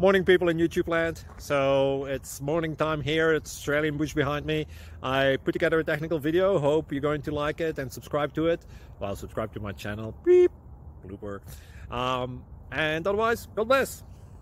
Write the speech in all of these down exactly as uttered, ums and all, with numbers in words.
Morning, people in YouTube land. So it's morning time here. It's Australian bush behind me. I put together a technical video. Hope you're going to like it and subscribe to it. Well, subscribe to my channel. Beep. Blooper. Um, and otherwise, God bless.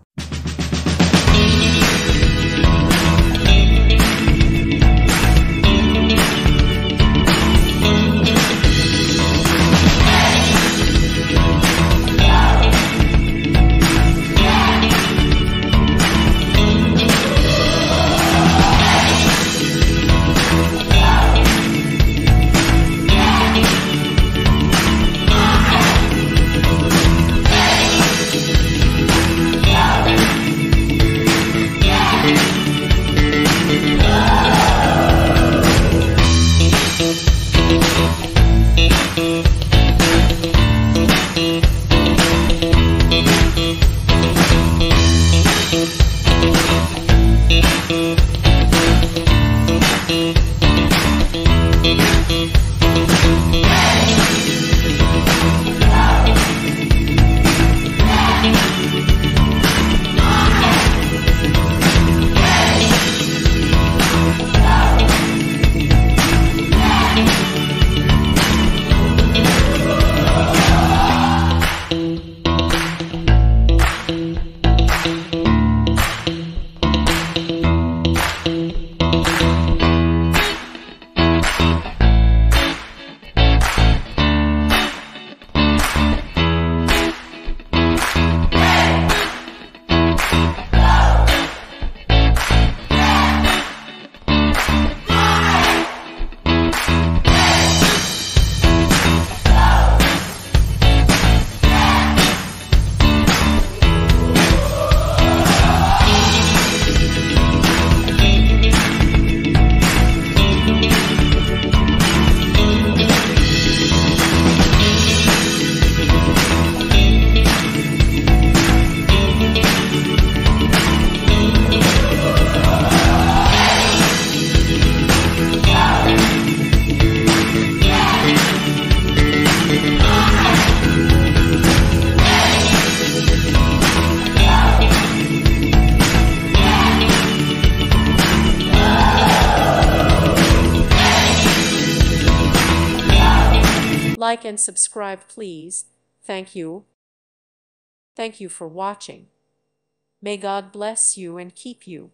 Like and subscribe, please. Thank you. Thank you for watching. May God bless you and keep you.